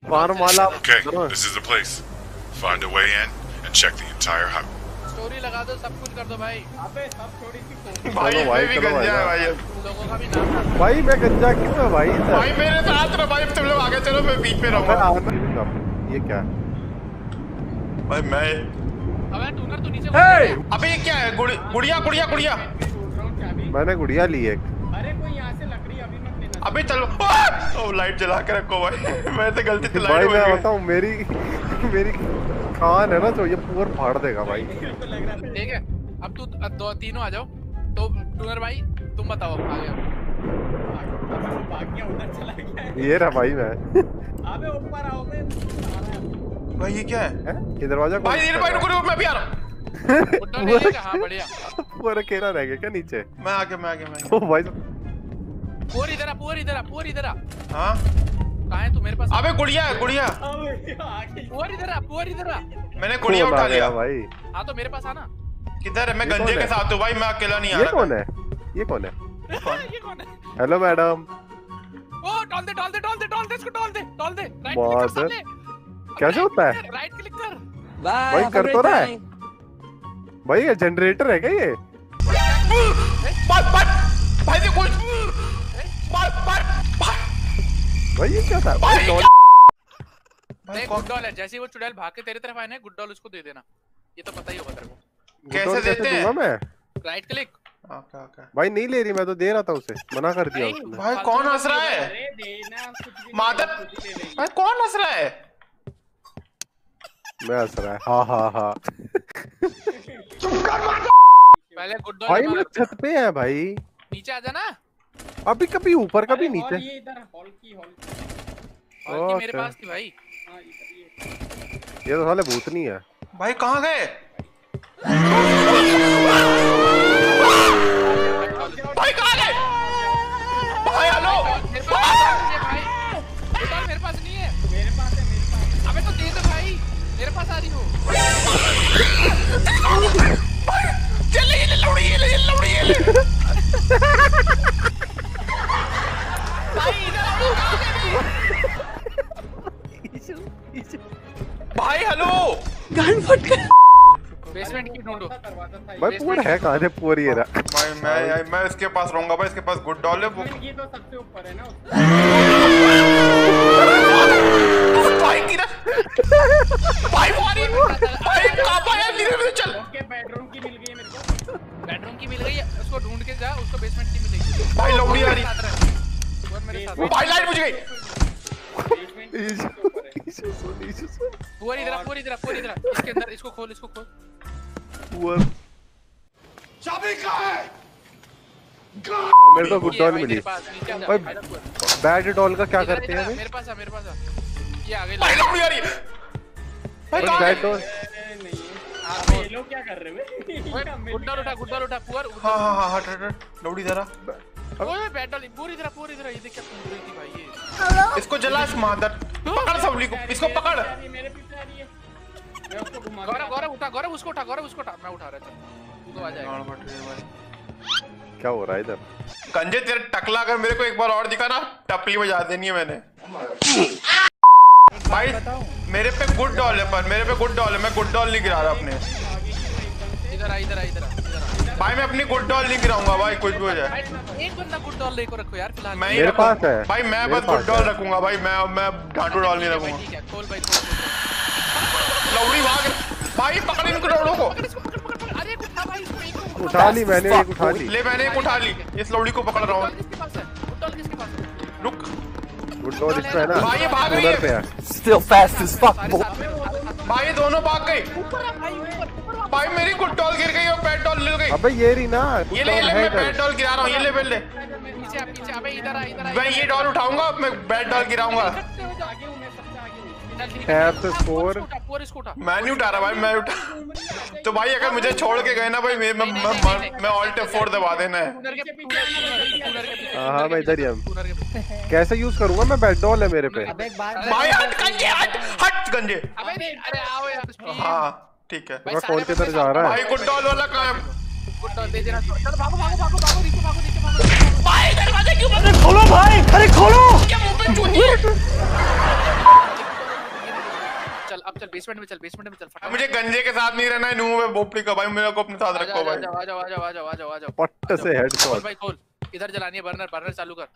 फार्माला। Okay, this is the place. Find a way in and check the entire house. Story लगा दो, सब कुछ कर दो भाई। अबे सब थोड़ी सी भाई मैं भी गंजा है भाई। लोगों का भी नाम। भाई मैं गंजा क्यों है भाई? भाई मेरे साथ रहो भाई, तुम लोग आगे चलो, मैं बीच में रहूंगा। ये क्या? भाई मैं अबे टूनर तू नीचे। अबे ये क्या है? गुड़िया गुड़िया गुड़िया। मैंने गुड़िया ली एक। अरे कोई यहाँ से लकड़ी अभी मत लेना। अबे चलो। ओ लाइट जला के रखो भाई। मैं तो गलती से भाई लाइट मैं बताऊं, मेरी कान है ना जो ये पूरा फाड़ देगा भाई। ठीक है, अब तू दो तीनों आ जाओ। तो टूनर भाई तुम बताओ आगे। भाग गया, उधर चला गया। ये रहा भाई मैं। अबे ऊपर आओ बे। भाई ये क्या है? ये दरवाजा भाई रुको रुको, मैं भी आ रहा हूँ। गुड्डो ले लेगा। हाँ बढ़िया। पूरा अकेला रह गया क्या नीचे? मैं आगे ओ भाई पूरी इधर आ, पूरी इधर आ, पूरी इधर आ। हाँ कहाँ है तू? मेरे पास। अबे गुड़िया गुड़िया। पूरी इधर आ, पूरी इधर आ। मैंने गुड़िया उठा लिया भाई। हाँ तो मेरे पास आना। किधर है? मैं गंजे के साथ हूँ भाई, मैं अकेला नहीं आ रहा। ये कौन है? ये कौन है? ये कौन है? Hello madam. ओ डाल दे डाल दे डाल दे डाल दे इसको, डाल दे डाल दे। राइट बहुत क्लिक कर साले। कैसे होता है? राइट क्लिक कर। भाई कर तो रहा है भाई। ये जनरेटर है क्या ये? भाई देखो भाई ये क्या था? देख गुड डॉल है, जैसे ही वो चुड़ैल भाग के तेरी तरफ आए ना, गुड डॉल उसको दे देना। ये तो पता ही होगा तेरे को। कैसे देते हैं? मैं राइट क्लिक। भाई नहीं ले रही, मैं तो दे रहा था उसे, मना कर दिया उसने। भाई कौन हंस रहा है? अरे देना कुछ भी। मादर भाई कौन हंस रहा है? मैं हंस रहा है। हाँ हाँ हाँ। पहले गुड डॉल भाई मैं छत पे है भाई। नीचे आ जाना। अभी कभी ऊपर कभी नीचे। ये इधर हॉल की मेरे पास थी भाई। हाँ इधर ये तो साले भूतनी है। भाई कहाँ गए? भाई कहाँ गए? भाई हेलो। मेरे पास नहीं है। मेरे पास है, मेरे पास। अबे तो दे दो भाई, मेरे पास आ रही हो। चल ये लौड़ी ये लौड़ी ये। भाई हेलो। गन फट गया। बेसमेंट की ढूंढो। भाई पूरा है कहाँ से? पूरी है रहा। भाई मैं इसके पास रहूंगा भाई, इसके पास गुड डॉल है वो। ये तो सबसे ऊपर है ना। भाई किधर? भाई भाई कहाँ पाया? धीरे चल। ओके बेडरूम की मिल गई है मेरे को। बेडरूम की मिल गई है, उसको ढूंढ के जा, उसको बेसमेंट की मिलेगी। भाई लौड़ी आ रही। और मेरे साथ भाई लाइट बुझ गई। पूरी इधर पूरी इधर पूरी इधर। इसके अंदर इसको खोल, इसको खोल। चाबी कहाँ है? मेरे को गुड डॉल मिली। भाई बैड डॉल का क्या करते हैं? मेरे पास आ, मेरे पास आ। ये आ गई। भाई लौड़ी आ रही है। भाई कहाँ बैड डॉल। नहीं आप ये लोग क्या कर रहे हो? गुड डॉल उठा, गुड डॉल उठा। पूर हाँ हाँ हाँ हट लौड़ी जरा। ओए बैड डॉल पूरी इधर पूरी इधर। ये देख क्या सुन रही थी भाई ये। इसको जला इस मादर। पकड़ सबली को, इसको पकड़। मेरे पीछे आ रही है। मैं उसको घुमा के गौरव गौरव उठा, गौरव उसको उठा, गौरव उसको उठा। मैं उठा रहा था, तू तो आ जाएगा। क्या हो रहा है इधर? गंजे तेरा टकला अगर मेरे को एक बार और दिखा ना, टपली बजा देनी है मैंने। भाई मेरे पे गुड डॉल है, पर मेरे पे गुड डॉल है। मैं गुड डॉल नहीं गिरा रहा अपने। इधर आ, इधर आ, इधर आ, इधर आ। भाई मैं अपनी गुड डॉल नहीं गिराऊंगा भाई, कुछ भी हो जाए। एक बंदा गुड डॉल लेको रखो यार फिलहाल। मैं मेरे पास है भाई, मैं बस गुड डॉल रखूंगा भाई। मैं ढांटू डॉल नहीं रखूंगा। ठीक है, खोल भाई खोल। लौड़ी भाग भाई, पकड़ इनको डॉलों को। अरे उठा भाई इसको, एक उठा ली मैंने, एक उठा ली। ले मैंने एक उठा ली, इस लौड़ी को पकड़ रहा हूँ। किसके पास है? गुड डॉल किसके पास है? रुक गुड डॉल इस पे है ना? भाई ये भाग रही उधर पे है। है। Still fast as fuck, boy. भाई ये दोनों भाग गई। ऊपर आ भाई, ऊपर ऊपर। भाई मेरी गुड डॉल गिर गई और बैड डॉल मिल गई। अबे ये रही ना। ये ले मैं बैड डॉल गिरा रहा हूँ। ये ले ले पीछे आ, पीछे अबे इधर आ, इधर आ। मैं ये डॉल उठाऊंगा, मैं बैड डॉल गिराऊंगा। आगे हूं मैं, सबसे आगे हूं। टैब से स्कोर। पूरा इसको उठा। मैं नहीं उठा रहा भाई, मैं उठा। तो भाई अगर मुझे छोड़ के गए ना भाई, मैं ऑल्ट F4 दबा देना है। हाँ मैं इधर ही हूँ। कैसे यूज करूंगा मैं? बैड डॉल है मेरे पे। भाई हट गंजे, हट गंजे। अरे आओ यार। हाँ ठीक है। मैं कौन किधर जा रहा है? भाई गुड डॉल वाला काम। गुड डॉल दे देना। चलो भागो भागो भागो भागो, नीचे भागो, नीचे भागो। भाई दरवाजा क्यों बंद? खोलो भाई, अरे खोलो। क्या मुंह पे चूही है? आप चल बेसमेंट में चल फटाफट। मुझे गंजे के साथ नहीं रहना है, नूह में बोपड़ी का भाई, मेरे को अपने साथ रखो भाई। आ जाओ पट्ट से हेडशॉट भाई खोल, इधर जलानी है, बर्नर चालू कर।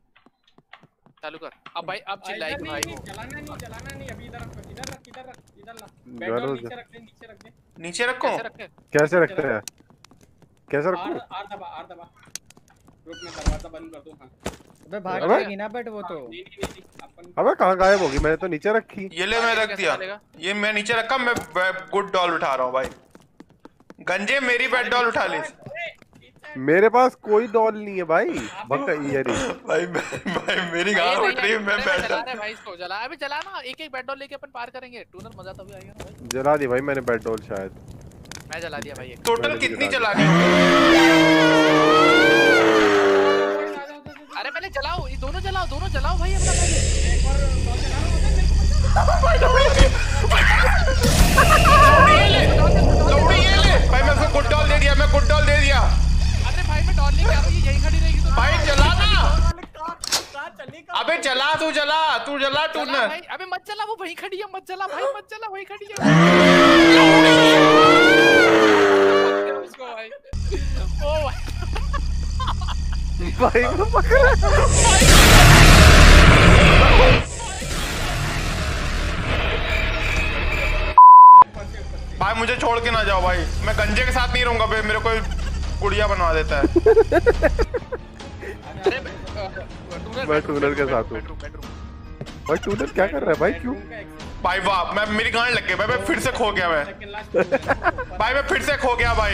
अब भाई अब चिल्लाएगी भाई वो। जलाना नहीं अभी, इधर ला बेड और नीचे रख दे। नीचे रखो कैसे रखते हैं? कैसे रखूं? आर दबा रुक, मैं दरवाजा बंद कर दूं। हां अबे भाग जाएगी ना बट वो तो। नहीं अपन। अबे कहाँ गायब होगी? मैंने तो नीचे रखी। ये ले मैं रख दिया, ये मैं नीचे रखा। मैं गुड डॉल उठा रहा हूँ भाई। गंजे मेरी बेड डॉल उठा ली। मेरे पास कोई डॉल नहीं है भाई। बक्का ये भाई मेरी गांव उठ रही है, मैं बैठ जला रहा है भाई इसको। जला अभी जलाना, एक बेड डॉल लेके अपन पार करेंगे। टूनर मजा तभी आएगा ना भाई। जला दी भाई मैंने बेड डॉल शायद। मैं जला दिया भाई। टोटल कितनी जलानी है? अरे पहले जलाओ, ये दोनों जलाओ भाई अपना पहले। एक और डॉल लौड़ी ये ले भाई, मैं उसको गुड डॉल दे दिया। अरे भाई मैं डॉल लेके आ रहा हूं, यहीं खड़ी रहेगी तो। भाई जला ना। अबे जला तू जला टूनर। भाई अबे मत जला, वो वहीं खड़ी है, मत जला भाई, वहीं खड़ी है उसको भाई। ओ भाई वो पकड़ा। भाई मुझे छोड़ के ना जाओ भाई, मैं गंजे के साथ नहीं रहूंगा भाई, मेरे को गुड़िया बनवा देता है। मैं टूनर के साथ हूँ भाई। टूनर क्या कर रहा है भाई? क्यों भाई वाह, मैं मेरी गांड लग गई भाई, मैं फिर से खो गया भाई, मैं फिर से खो गया भाई।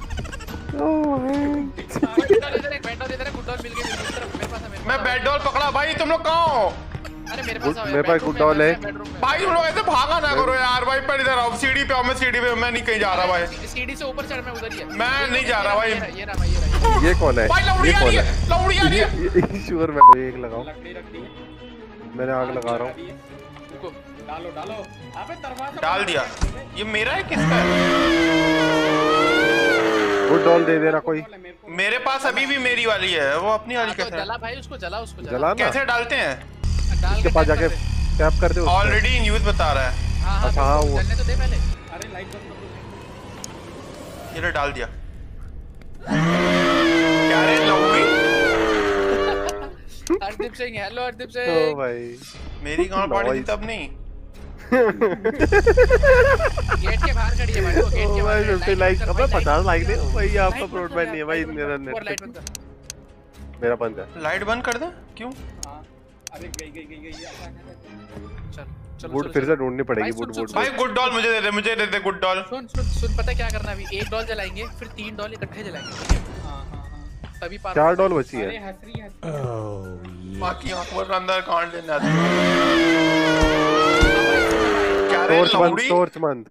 मैं बेड डॉल पकड़ा भाई, तुम लोग कहाँ हो? अरे मेरे पास गुड डॉल है भाई। तुम लोग ऐसे भागा ना करो यार भाई, पर इधर आओ। सीढ़ी पे आओ, मैं सीढ़ी पे, मैं नहीं कहीं जा रहा भाई। सीढ़ी से ऊपर चढ़, मैं उधर ही है। मैं नहीं जा रहा भाई। ये रहा। ये कौन है? भाई लौड़ी आ रही है। शुगर में एक लगाओ। लकड़ी रख दी है, मैंने आग लगा रहा हूँ। डालो। अबे दरवाजा डाल दिया। ये मेरा है किसका है? गुड डॉल दे देना कोई। मेरे पास अभी भी मेरी वाली है, वो अपनी वाली कैसे? जला भाई उसको, जला जला ना। कैसे डालते हैं? उसके पास जाके टैप कर दे। ऑलरेडी इन यूज बता रहा है। अच्छा हाँ वो। जलने तो दे पहले। अरे लाइट बंद कर दो। ये ले डाल दिया। क्या रे लौड़ी? हरदीप सिंह, हेलो हरदीप ओ सिंह। भाई मेरी गांड पड़ी थी तब नहीं। गेट के बाहर खड़ी है भाई, वो गेट के बाहर। 50 लाइक, अबे 50 लाइक दे भाई। आपका ब्रॉडबैंड नहीं है भाई मेरा नेट। मेरा बंद है। लाइट बंद कर दे। क्यों? हां अरे गई। चल वुड फिर से ढूंढनी पड़ेगी। वुड भाई गुड डॉल मुझे दे दे गुड डॉल। सुन पता क्या करना अभी? एक डॉल जलाएंगे, फिर 3 डॉल इकट्ठे जलाएंगे। हां तभी पार। 4 डॉल बची अरे है। हंसरी बाकी आंखों के अंदर कांड लेने आती है। क्या रे लौड़ी? टॉर्च बंद।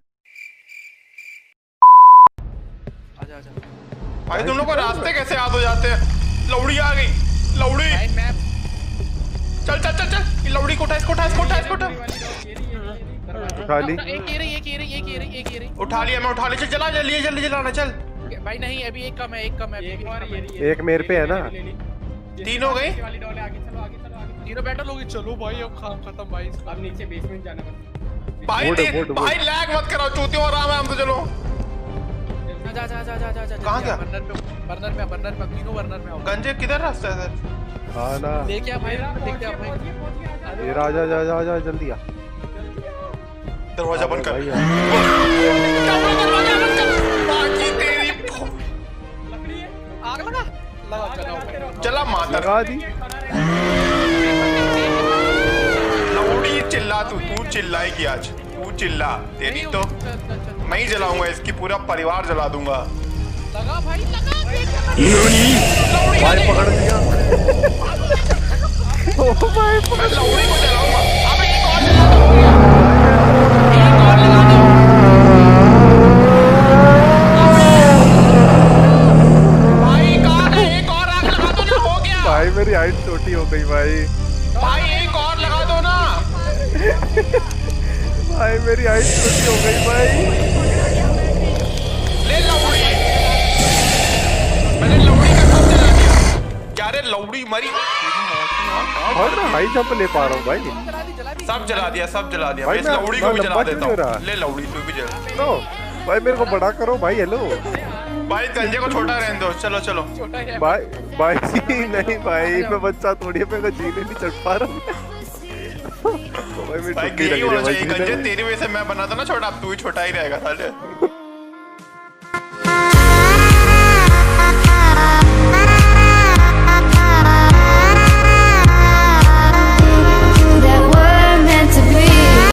आजा भाई तुम लोग को रास्ते कैसे याद हो जाते हैं? लौड़ी आ गई। लौड़ी भाई मैं चल। ये लौड़ी को उठा, इसको उठा। उठा ली। एक ये रही। उठा लिया, मैं उठा लिया। चला जल्दी जलाना चल। भाई नहीं, अभी एक कम है। एक और ये एक मेरे पे है ना। 3 हो गई। वाली डॉल है, आगे चलो। तीनों बैटल होगी। चलो भाई अब काम खत्म भाई। अब नीचे बेसमेंट जाना बस। भाई लैग मत कराओ, चूतियों आराम है, हम तो चलो। जा कहाँ गया? बर्नर में तीनों बर्नर में आओ। गंजे किधर रास्ता है सर? हाँ ना। लेके आ भाई, देखते आ भाई। ये राजा जा जल्दी आ। दरवाजा बंद कर। बाकी तेरी लकड़ी है, आग लगा। चला माता लगा दी। लौड़ी चिल्ला। तू चिल्लाएगी आज। तू चिल्ला, तेरी तो मैं ही जलाऊंगा, इसकी पूरा परिवार जला दूंगा। लगा भाई, लगा। भाई पकड़ लिया। ओ भाई मैं लौड़ी को जलाऊंगा। अबे एक और जला दो। भाई कहाँ है? एक और आग लगा दो ना, हो गया। भाई मेरी हाइट छोटी हो गई भाई। एक और लगा दो ना। भाई मेरी हाइट छोटी हो गई भाई। ले लौड़ी। मैंने लौड़ी का सब जला दिया। अरे लौड़ी मरी। और मैं हाई जंप ले पा रहा हूँ भाई। सब जला दिया भाई, मैं इस मैं लौड़ी को भी जला लंबा देता क्यों हो रहा? हूँ। ले लौड़ी तू भी जला। नो भाई मेरे को बड़ा करो भाई। हेलो भाई गंजे को छोटा रहने दो। चलो चलो छोटा है भाई नहीं भाई, मैं बच्चा थोड़ी, मैं को जीने नहीं चढ़ पा रहा हूँ। भाई मेरी भाई छुट्टी लग यही रही होना है भाई चाहिए जीने गंजे, में। तेरी वजह से मैं बना था ना छोटा, अब तू ही छोटा ही रहेगा साले।